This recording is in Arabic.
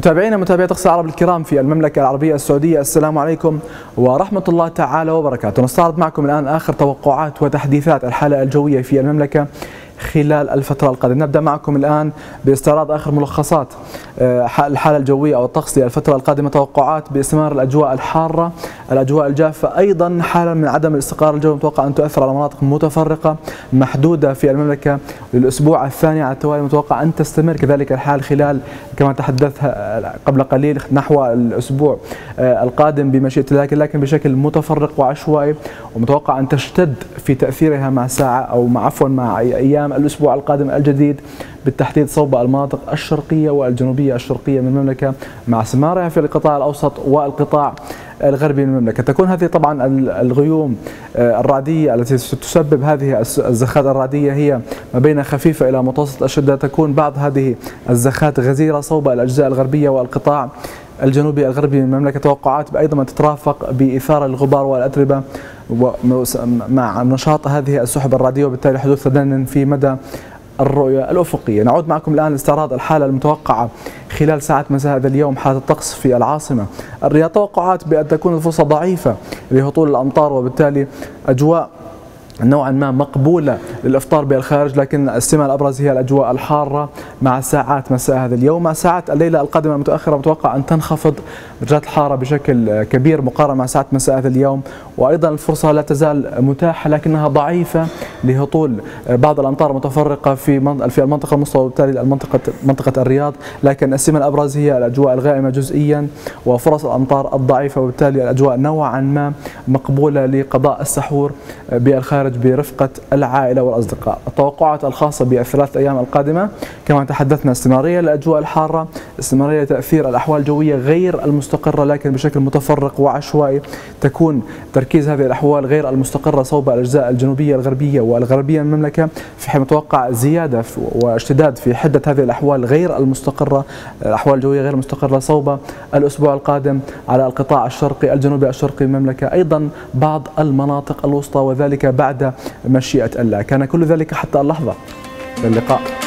متابعينا متابعي طقس العرب الكرام في المملكة العربية السعودية، السلام عليكم ورحمة الله تعالى وبركاته. نستعرض معكم الآن آخر توقعات وتحديثات الحالة الجوية في المملكة خلال الفترة القادمة. نبدأ معكم الآن باستعراض آخر ملخصات الحالة الجوية أو الطقس للفترة القادمة. توقعات باستمرار الأجواء الحارة، الأجواء الجافة، أيضا حالة من عدم الاستقرار الجوي متوقع أن تؤثر على مناطق متفرقة محدودة في المملكة للأسبوع الثاني على التوالي. متوقع أن تستمر كذلك الحال خلال كما تحدث قبل قليل نحو الأسبوع القادم بمشيئة الله، لكن بشكل متفرق وعشوائي، ومتوقع أن تشتد في تأثيرها مع ساعة أو مع أيام الأسبوع القادم الجديد، بالتحديد صوب المناطق الشرقية والجنوبية الشرقية من المملكة مع استمرارها في القطاع الأوسط والقطاع الغربي من المملكة. تكون هذه طبعا الغيوم الرعدية التي تسبب هذه الزخات الرعدية هي ما بين خفيفة إلى متوسط الشدة. تكون بعض هذه الزخات غزيرة صوب الأجزاء الغربية والقطاع الجنوبي الغربي من المملكة. توقعات أيضا تترافق بإثارة الغبار والأتربة مع نشاط هذه السحب الرعدية، وبالتالي حدوث تدنن في مدى الرؤية الأفقية. نعود معكم الآن لاستعراض الحالة المتوقعة خلال ساعات مساء هذا اليوم. حالة الطقس في العاصمة الرياض، توقعات بأن تكون الفرصة ضعيفة لهطول الأمطار، وبالتالي أجواء نوعا ما مقبولة للإفطار بالخارج، لكن السمة الأبرز هي الأجواء الحارة مع ساعات مساء هذا اليوم. مع ساعات الليلة القادمة المتأخرة متوقع أن تنخفض درجات الحرارة بشكل كبير مقارنة مع ساعات مساء هذا اليوم، وأيضا الفرصة لا تزال متاحة لكنها ضعيفة لهطول بعض الأمطار المتفرقة في المنطقة الوسطى وبالتالي منطقة الرياض، لكن السمة الأبرز هي الأجواء الغائمة جزئيا وفرص الأمطار الضعيفة، وبالتالي الأجواء نوعا ما مقبولة لقضاء السحور بالخارج برفقة العائلة والأصدقاء. التوقعات الخاصة بالثلاث أيام القادمة كما تحدثنا: استمرارية للأجواء الحارة، استمرارية تأثير الأحوال الجوية غير المستقرة لكن بشكل متفرق وعشوائي. تكون تركيز هذه الأحوال غير المستقرة صوب الأجزاء الجنوبية الغربية والغربية من المملكة، في حين متوقع زيادة واشتداد في حدة هذه الأحوال غير المستقرة، الأحوال الجوية غير المستقرة صوب الأسبوع القادم على القطاع الشرقي الجنوبي الشرقي من المملكة، أيضا بعض المناطق الوسطى، وذلك بعد مشيئة الله. كان كل ذلك حتى اللحظة. اللقاء.